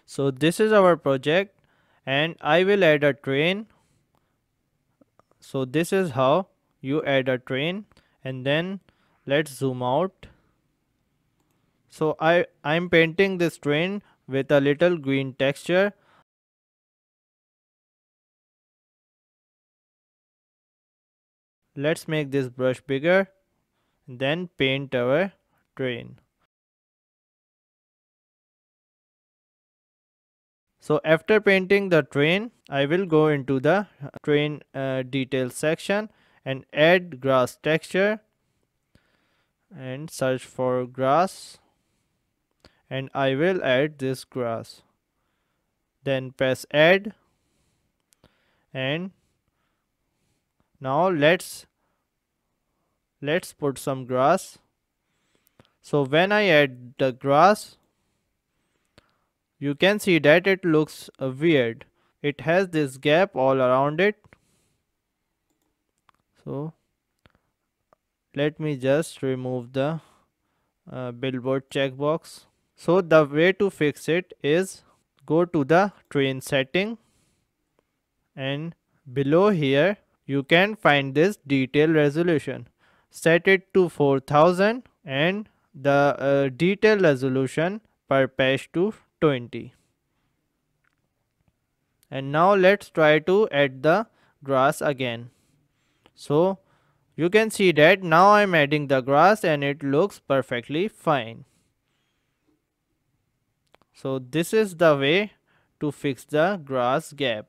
So this is our project, and I will add a train. So this is how you add a train. And then let's zoom out. So I'm painting this train with a little green texture. Let's make this brush bigger, then paint our train. So after painting the train, I will go into the train detail section and add grass texture and search for grass, and I will add this grass. Then press add, and now let's put some grass. So when I add the grass, you can see that it looks weird. It has this gap all around it. So let me just remove the billboard checkbox. So the way to fix it is go to the train setting, and below here you can find this detail resolution. Set it to 4000 and the detail resolution per page to 20. And now let's try to add the grass again. So you can see that now I'm adding the grass and it looks perfectly fine. So this is the way to fix the grass gap.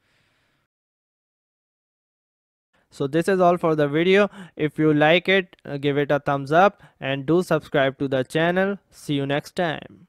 So this is all for the video. If you like it, give it a thumbs up and do subscribe to the channel. See you next time.